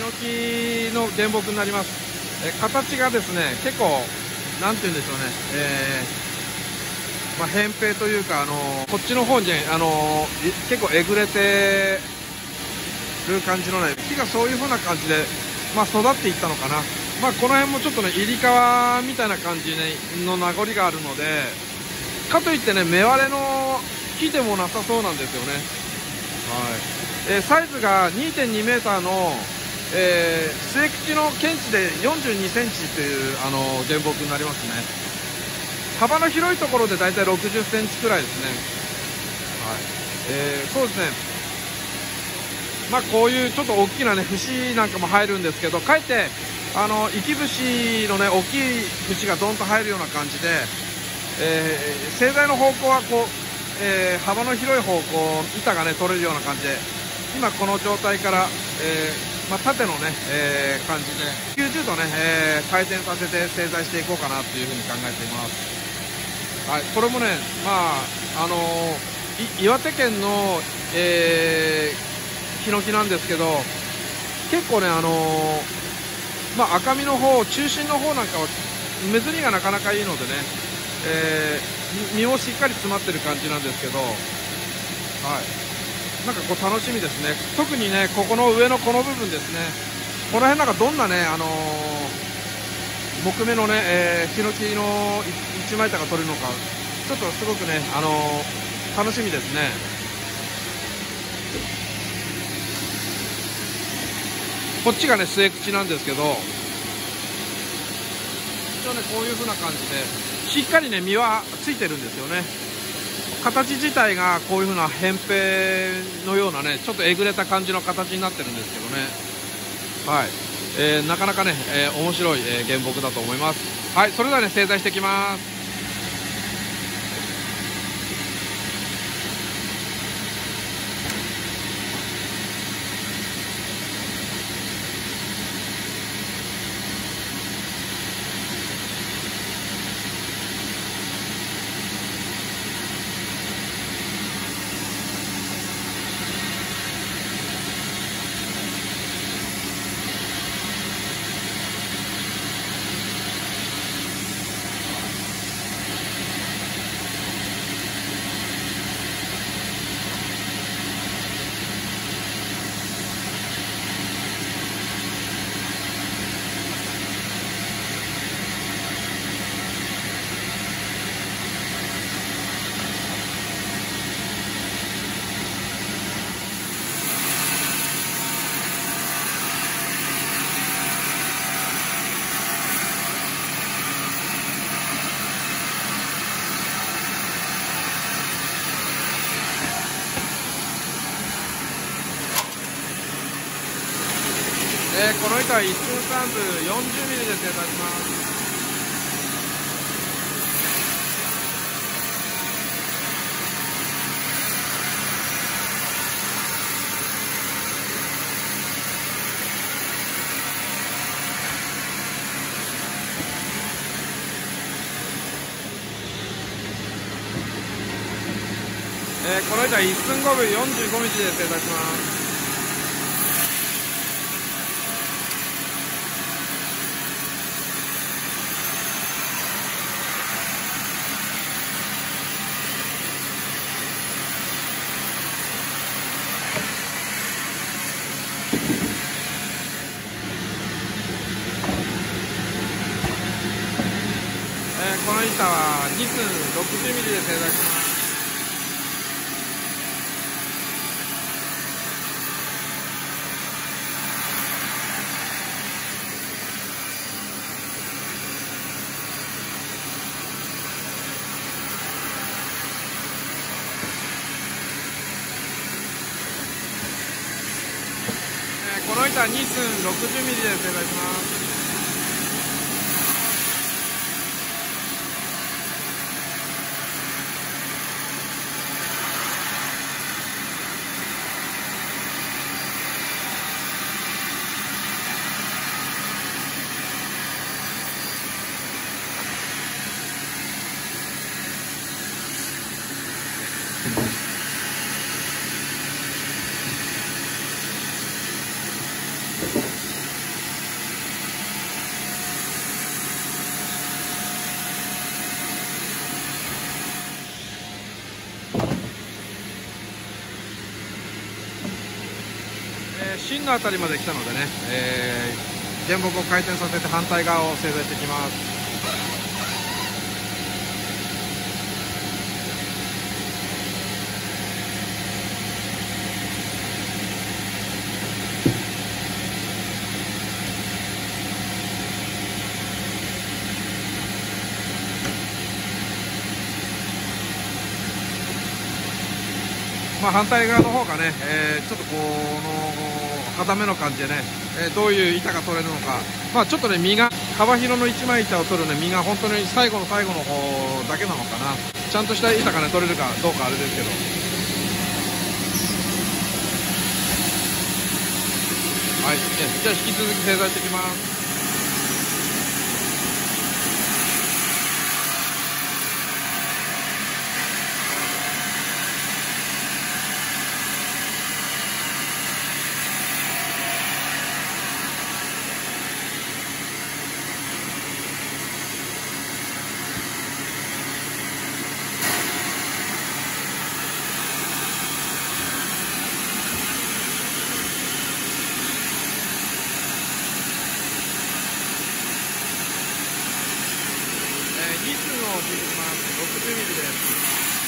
ノキの原木になります。形がですね、結構、なんて言うんでしょうね、扁平というか、こっちの方に、結構えぐれてる感じのね、木がそういう風な感じで、育っていったのかな。この辺もちょっとね、入り川みたいな感じ、ね、の名残があるので、かといってね、芽割れの木でもなさそうなんですよね。はい。サイズが 2.2 メーターの、末口の検知で42センチという、原木になりますね。幅の広いところでだいたい60センチくらいですね。はい。そうですね。こういうちょっと大きなね、節なんかも入るんですけど、かえって、生き節のね、大きい節がドンと入るような感じで、製材の方向はこう、幅の広い方向、板がね、取れるような感じで、今この状態から、縦のね、感じで、90度ね、回転させて製材していこうかなというふうに考えています。はい、これもね、岩手県の、ヒノキなんですけど、結構ね、赤身の方、中心の方なんかは、目釣りがなかなかいいのでね、身もしっかり詰まってる感じなんですけど、はい。なんかこう楽しみですね。特にね、ここの上のこの部分ですね。この辺なんかどんなね、木目のね、ヒノキの一枚板が取れるのか、ちょっとすごくね、楽しみですね。こっちがね、末口なんですけど、一応ね、こういう風な感じで、しっかりね、実はついてるんですよね。形自体がこういう風な扁平のようなね、ちょっとえぐれた感じの形になってるんですけどね。はい。なかなかね、面白い、原木だと思います。はい、それではね、製材していきます。この板は1寸3分40ミリで製材します。この板は1寸5分45ミリで製材します。この板は2寸60ミリで製材します。この板は2寸60ミリで製材します。 のあたりまで来たのでね、原木を回転させて反対側を製材していきます。まあ、反対側の方がね、ちょっとこの肌目の感じでね、どういう板が取れるのか、まあ、ちょっとね身が幅広の一枚板を取るね身が本当に最後の最後の方だけなのかな。ちゃんとした板がね取れるかどうかあれですけど、はい、じゃあ引き続き製材していきます。2寸を引いていきます。60ミリです。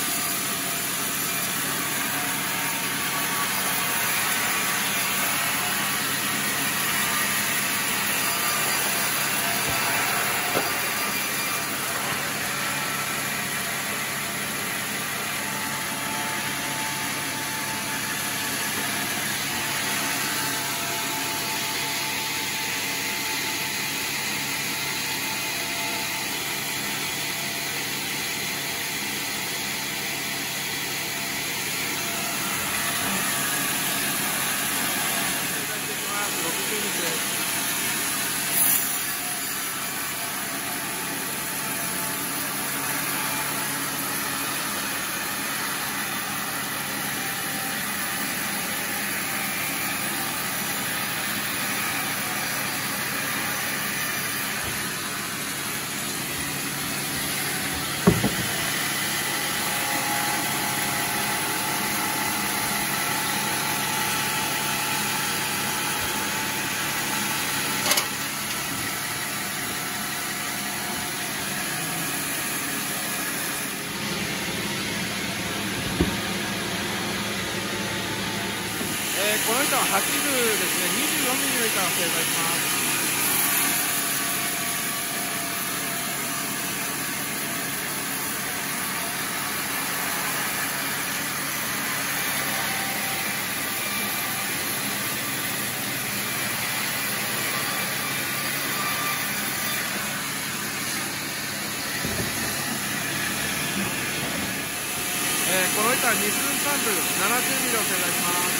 この板は8部ですね、24ミリの板を製材します。この板は2寸3部70ミリを製材します。